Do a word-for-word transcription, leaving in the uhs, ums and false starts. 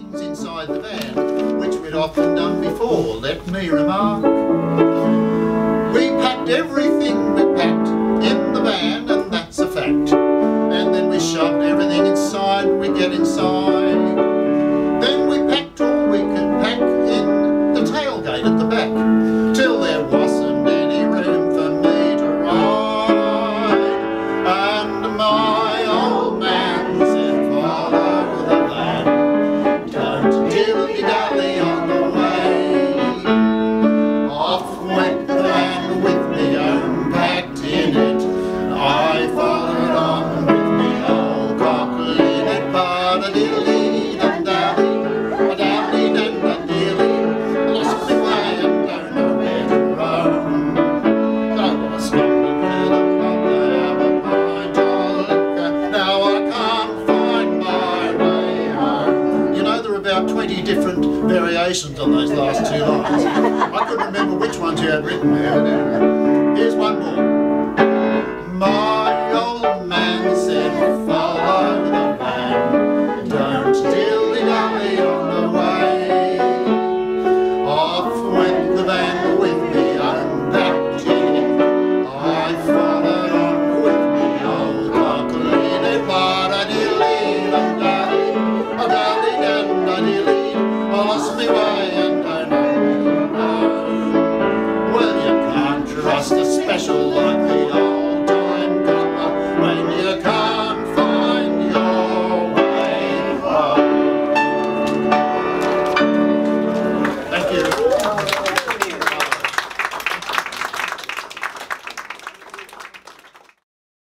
things inside the van, which we'd often done before, let me remark. We packed everything we packed in the van, and that's a fact. And then we shoved everything inside we get inside. Then we packed all we could pack in the tailgate at the back, till there wasn't any room for me to ride. And my old man said, follow the van, don't dilly-dally on the way. Off went the van with me own packed in it. I followed on with me old cockle in it, but a dilly dum dally, a dally dum dum dilly, lost my way and don't know where to roam. I was stumbling through the pub to have a pint of liquor. Now I can't find my way home. You know, there are about twenty different variations on those last two lines. I couldn't remember which ones you had written there. Here's one more.